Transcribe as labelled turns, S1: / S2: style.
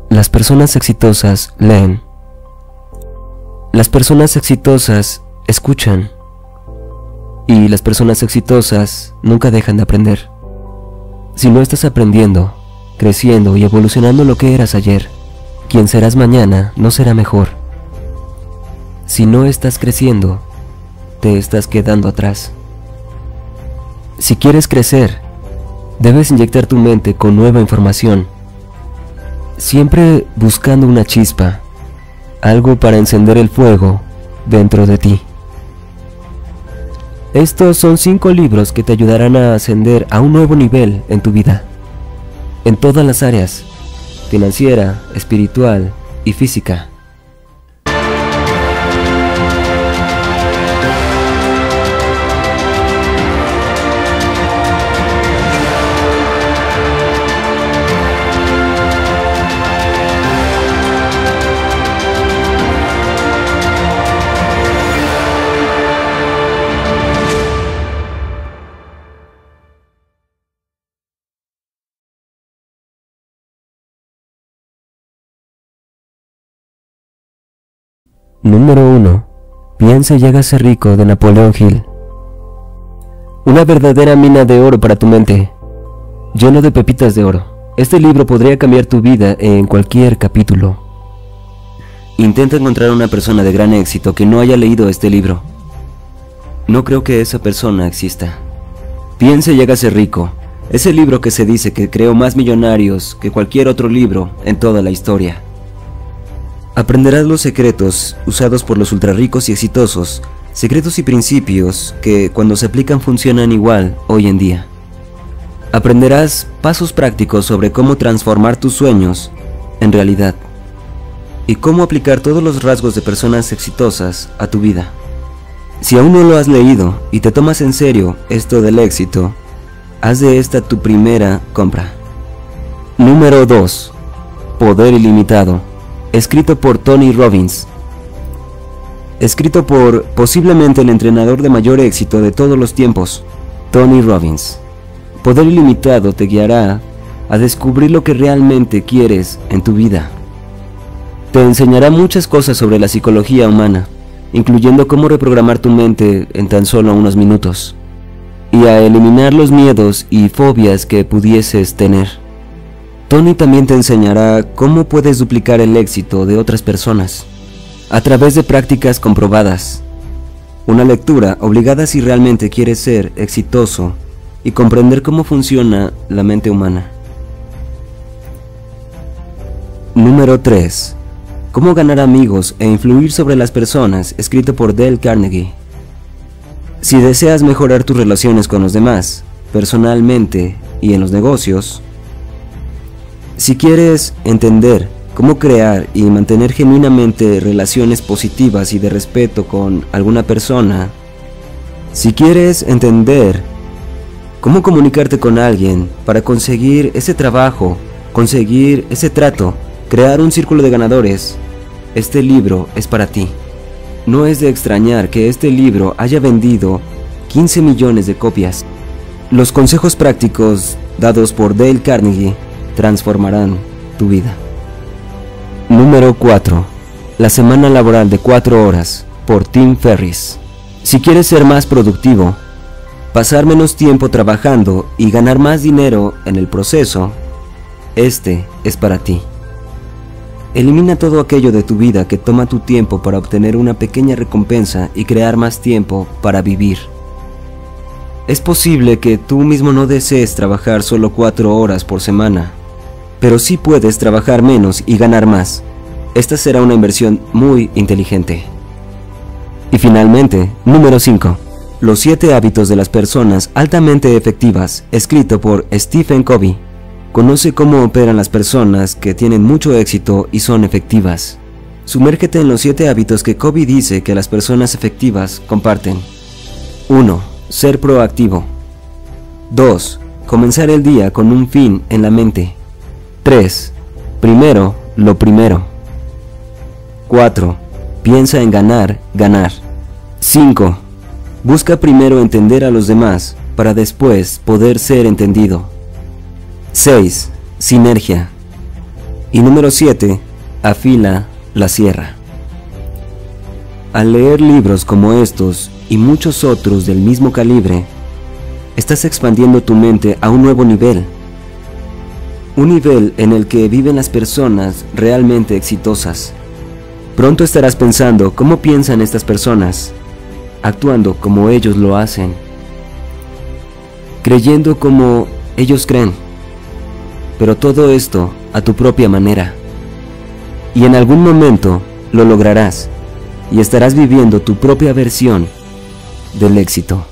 S1: Las personas exitosas leen. Las personas exitosas escuchan. Y las personas exitosas nunca dejan de aprender. Si no estás aprendiendo, creciendo y evolucionando lo que eras ayer, quien serás mañana no será mejor. Si no estás creciendo, te estás quedando atrás. Si quieres crecer, debes inyectar tu mente con nueva información, siempre buscando una chispa, algo para encender el fuego dentro de ti. Estos son 5 libros que te ayudarán a ascender a un nuevo nivel en tu vida, en todas las áreas, financiera, espiritual y física. Número 1. Piensa y hágase rico, de Napoleón Hill. Una verdadera mina de oro para tu mente, lleno de pepitas de oro. Este libro podría cambiar tu vida en cualquier capítulo. Intenta encontrar una persona de gran éxito que no haya leído este libro. No creo que esa persona exista. Piensa y hágase rico. Es el libro que se dice que creó más millonarios que cualquier otro libro en toda la historia. Aprenderás los secretos usados por los ultrarricos y exitosos, secretos y principios que cuando se aplican funcionan igual hoy en día. Aprenderás pasos prácticos sobre cómo transformar tus sueños en realidad y cómo aplicar todos los rasgos de personas exitosas a tu vida. Si aún no lo has leído y te tomas en serio esto del éxito, haz de esta tu primera compra. Número 2. Poder ilimitado. Escrito por Tony Robbins. Escrito por posiblemente el entrenador de mayor éxito de todos los tiempos, Tony Robbins. Poder ilimitado te guiará a descubrir lo que realmente quieres en tu vida. Te enseñará muchas cosas sobre la psicología humana, incluyendo cómo reprogramar tu mente en tan solo unos minutos, y a eliminar los miedos y fobias que pudieses tener. Tony también te enseñará cómo puedes duplicar el éxito de otras personas, a través de prácticas comprobadas. Una lectura obligada si realmente quieres ser exitoso y comprender cómo funciona la mente humana. Número 3. Cómo ganar amigos e influir sobre las personas, escrito por Dale Carnegie. Si deseas mejorar tus relaciones con los demás, personalmente y en los negocios, si quieres entender cómo crear y mantener genuinamente relaciones positivas y de respeto con alguna persona, si quieres entender cómo comunicarte con alguien para conseguir ese trabajo, conseguir ese trato, crear un círculo de ganadores, este libro es para ti. No es de extrañar que este libro haya vendido 15 millones de copias. Los consejos prácticos dados por Dale Carnegie transformarán tu vida. Número 4. La semana laboral de 4 horas, por Tim Ferriss. Si quieres ser más productivo, pasar menos tiempo trabajando y ganar más dinero en el proceso, este es para ti. Elimina todo aquello de tu vida que toma tu tiempo para obtener una pequeña recompensa y crear más tiempo para vivir. Es posible que tú mismo no desees trabajar solo 4 horas por semana, pero sí puedes trabajar menos y ganar más. Esta será una inversión muy inteligente. Y finalmente, número 5. Los 7 hábitos de las personas altamente efectivas, escrito por Stephen Covey. Conoce cómo operan las personas que tienen mucho éxito y son efectivas. Sumérgete en los 7 hábitos que Covey dice que las personas efectivas comparten. 1. Ser proactivo. 2. Comenzar el día con un fin en la mente. 3. Primero, lo primero. 4. Piensa en ganar, ganar. 5. Busca primero entender a los demás para después poder ser entendido. 6. Sinergia. Y número 7. Afila la sierra. Al leer libros como estos y muchos otros del mismo calibre, estás expandiendo tu mente a un nuevo nivel. Un nivel en el que viven las personas realmente exitosas. Pronto estarás pensando cómo piensan estas personas, actuando como ellos lo hacen, creyendo como ellos creen, pero todo esto a tu propia manera. Y en algún momento lo lograrás y estarás viviendo tu propia versión del éxito.